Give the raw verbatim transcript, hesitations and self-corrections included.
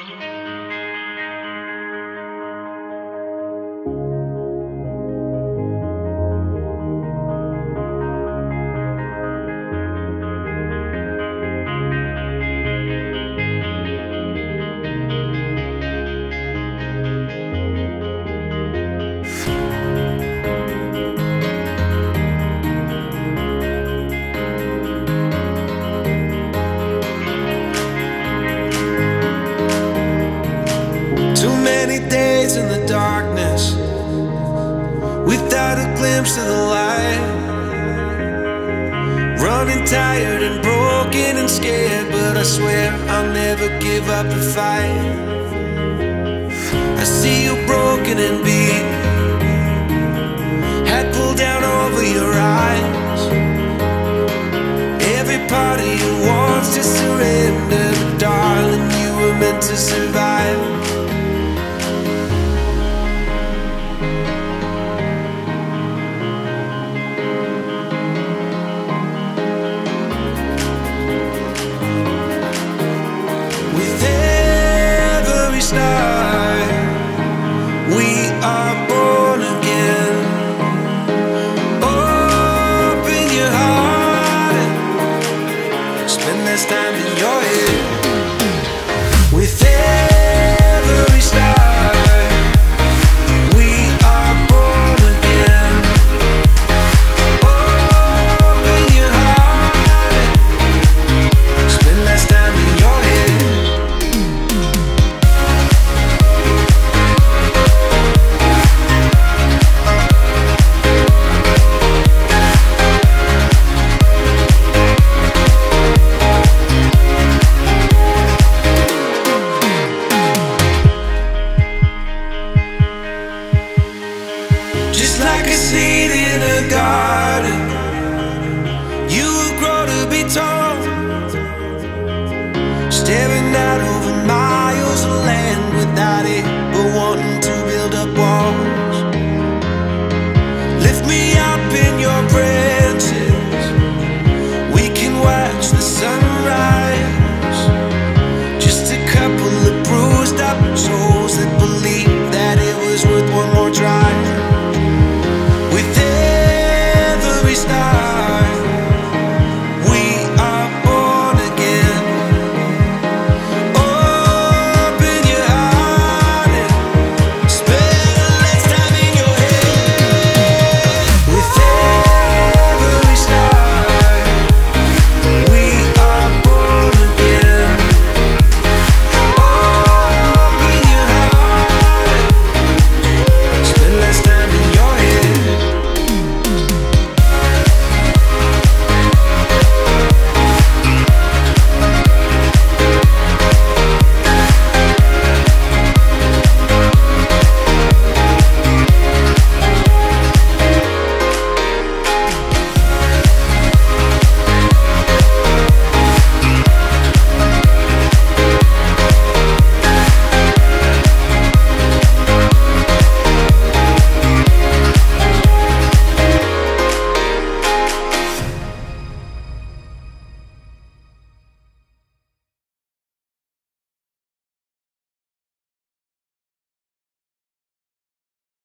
Days in the darkness without a glimpse of the light, running tired and broken and scared, but I swear I'll never give up the fight. I see you broken and beat, head pulled down over your eyes. Every part of you wants to surrender, but darling, you were meant to survive.